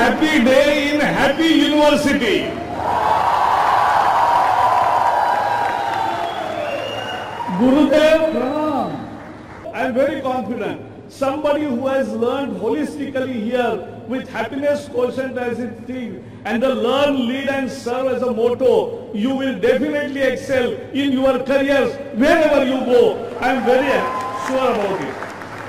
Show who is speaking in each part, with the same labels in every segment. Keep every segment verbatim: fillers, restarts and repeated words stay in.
Speaker 1: happy day in happy university. Gurudev Pranam. I am very confident. Somebody who has learned holistically here with happiness quotient as its thing and the learn, lead and serve as a motto, you will definitely excel in your careers wherever you go. I am very sure about it.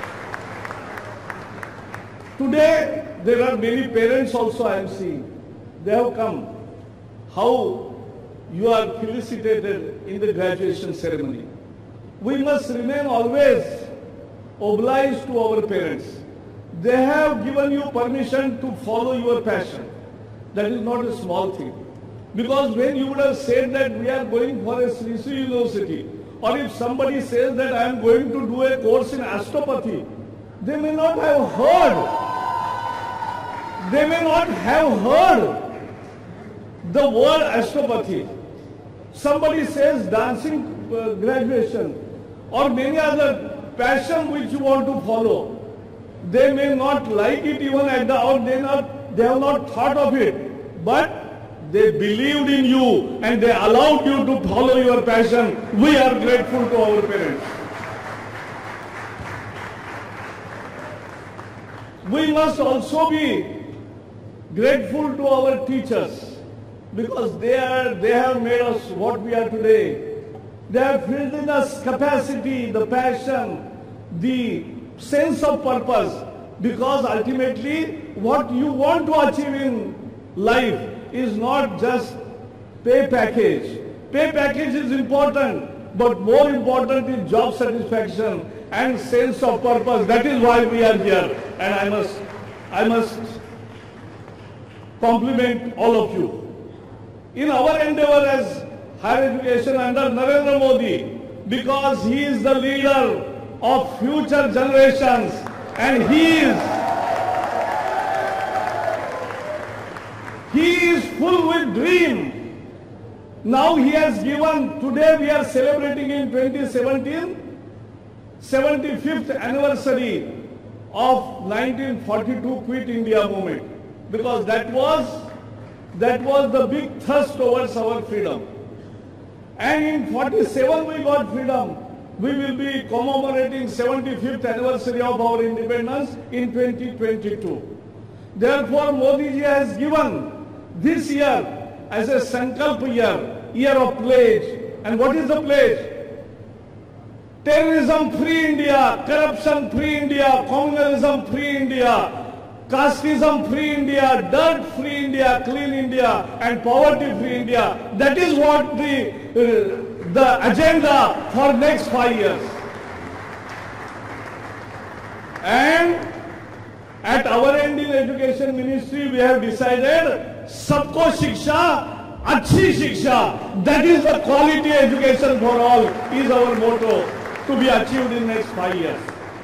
Speaker 1: Today, there are many parents also I am seeing. They have come. How you are felicitated in the graduation ceremony. We must remain always obliged to our parents. They have given you permission to follow your passion. That is not a small thing. Because when you would have said that we are going for a Sri Sri University, or if somebody says that I am going to do a course in osteopathy, they may not have heard. They may not have heard the word osteopathy. Somebody says dancing uh, graduation or many other passion which you want to follow. They may not like it even at the, or they not, they have not thought of it, but they believed in you and they allowed you to follow your passion. We are grateful to our parents. We must also be grateful to our teachers because they are, they have made us what we are today. They have filled in us capacity, the passion, the sense of purpose, because ultimately what you want to achieve in life is not just pay package. Pay package is important, but more important is job satisfaction and sense of purpose. That is why we are here, and I must, I must compliment all of you. In our endeavor as higher education under Narendra Modi, because he is the leader of future generations and he is he is full with dream. Now he has given, today we are celebrating in twenty seventeen seventy-fifth anniversary of nineteen forty-two Quit India movement, because that was that was the big thrust towards our freedom. And in forty-seven we got freedom. We will be commemorating seventy-fifth anniversary of our independence in twenty twenty-two. Therefore, Modi ji has given this year as a Sankalp year, year of pledge. And what is the pledge? Terrorism-free India, corruption-free India, communalism-free India, casteism-free India, dirt-free India, clean India, and poverty-free India. That is what the, uh, the agenda for next five years. And at our end in Education Ministry, we have decided, Sabko Shiksha, Achhi Shiksha. That is the quality education for all, is our motto, to be achieved in next five years.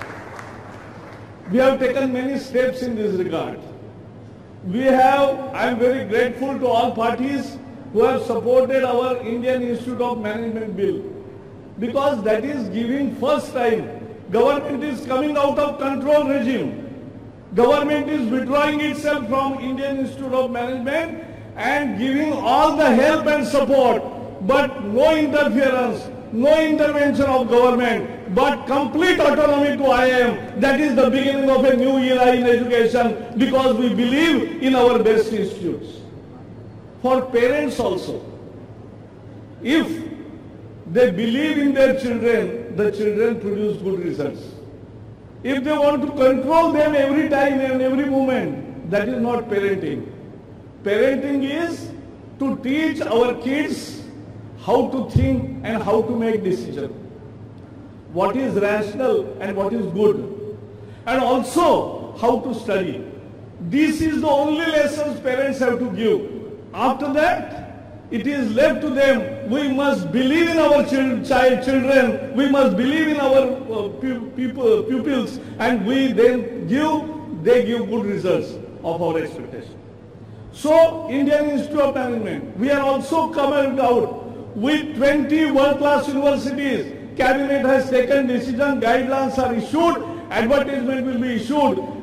Speaker 1: We have taken many steps in this regard. We have, I am very grateful to all parties who have supported our Indian Institute of Management Bill, because that is giving first time, government is coming out of control regime. Government is withdrawing itself from Indian Institute of Management and giving all the help and support, but no interference, no intervention of government, but complete autonomy to I I M. That is the beginning of a new era in education, because we believe in our best institutes. For parents also, if they believe in their children, the children produce good results. If they want to control them every time and every moment, that is not parenting. Parenting is to teach our kids how to think and how to make decisions. What is rational and what is good. And also how to study. This is the only lessons parents have to give. After that, it is left to them. We must believe in our child, child children. We must believe in our uh, people, pupils, and we then give, they give good results of our expectation. So, Indian Institute of Management, we are also coming out with twenty world-class universities. Cabinet has taken decision, guidelines are issued, advertisement will be issued.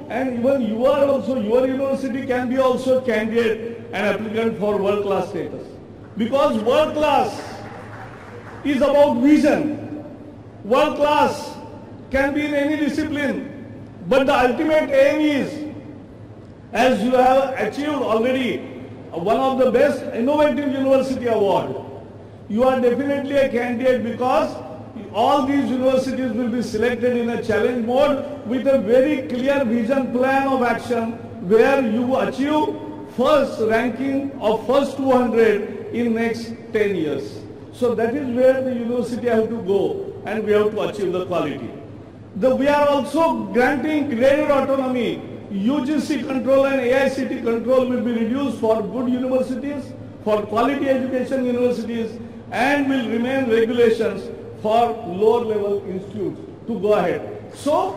Speaker 1: and even you are also, your university can be also candidate and applicant for world class status. Because world class is about vision. World class can be in any discipline, but the ultimate aim is, as you have achieved already one of the best innovative university award, you are definitely a candidate because all these universities will be selected in a challenge mode with a very clear vision plan of action where you achieve first ranking of first two hundred in next ten years. So that is where the university have to go and we have to achieve the quality. The, we are also granting graded autonomy. U G C control and A I C T control will be reduced for good universities, for quality education universities, and will remain regulations for lower level institutes to go ahead. So,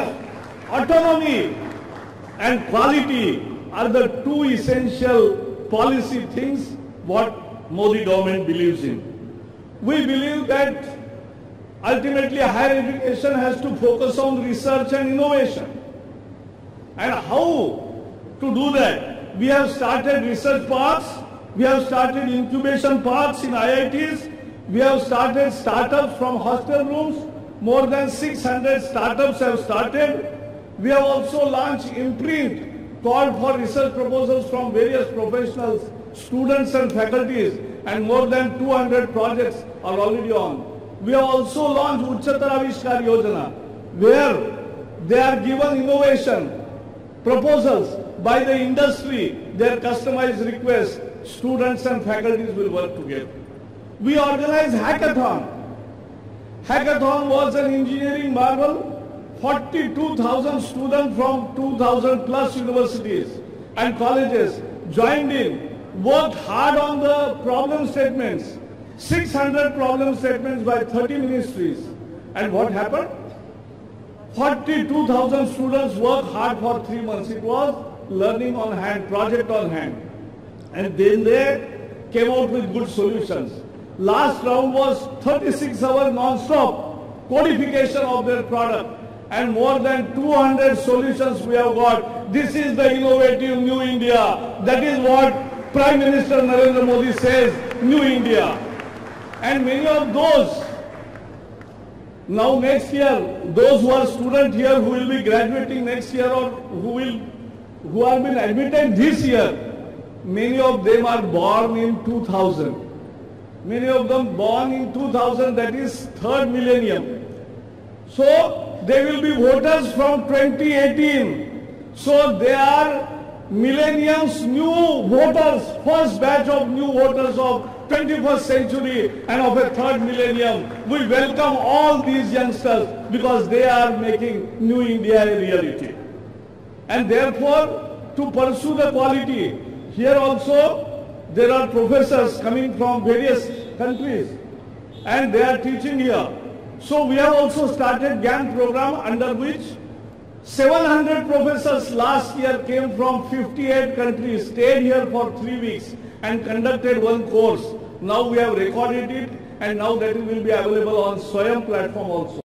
Speaker 1: autonomy and quality are the two essential policy things what Modi government believes in. We believe that ultimately higher education has to focus on research and innovation. And how to do that? We have started research parks, we have started incubation parks in I I Ts, we have started startups from hostel rooms, more than six hundred startups have started. We have also launched imprint, called for research proposals from various professionals, students and faculties, and more than two hundred projects are already on. We have also launched Uchchatar Avishkar Yojana, where they are given innovation proposals by the industry, their customized requests, students and faculties will work together. We organized hackathon. Hackathon was an engineering marvel. forty-two thousand students from two thousand plus universities and colleges joined in, worked hard on the problem statements, six hundred problem statements by thirty ministries. And what happened? forty-two thousand students worked hard for three months. It was learning on hand, project on hand. And then they came out with good solutions. Last round was thirty-six hours non-stop codification of their product. And more than two hundred solutions we have got. This is the innovative New India. That is what Prime Minister Narendra Modi says, New India. And many of those, now next year, those who are students here who will be graduating next year or who will, who have been admitted this year, many of them are born in two thousand. Many of them born in two thousand, that is third millennium. So they will be voters from twenty eighteen. So they are millenniums, new voters, first batch of new voters of twenty-first century and of a third millennium. We welcome all these youngsters because they are making New India a reality. And therefore, to pursue the quality, here also there are professors coming from various countries and they are teaching here. So we have also started GAN program under which seven hundred professors last year came from fifty-eight countries, stayed here for three weeks and conducted one course. Now we have recorded it and now that will be available on Swayam platform also.